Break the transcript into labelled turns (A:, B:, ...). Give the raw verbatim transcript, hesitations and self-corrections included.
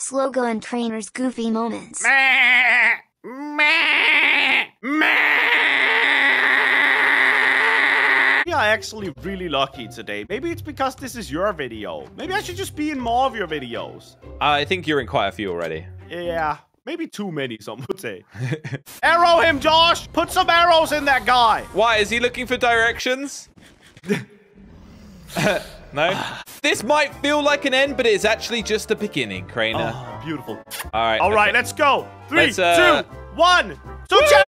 A: Slogo and Crainer's goofy moments.
B: Meh, meh, meh. We are actually really lucky today. Maybe it's because this is your video. Maybe I should just be in more of your videos.
C: I think you're in quite a few already.
B: Yeah, maybe too many, some would say. Arrow him, Josh! Put some arrows in that guy!
C: Why, is he looking for directions? No? This might feel like an end, but it's actually just the beginning, Crainer.
B: Oh, beautiful.
C: All right.
B: All right,
C: okay.
B: let's go. Three,
C: Let's, uh...
B: two, one. So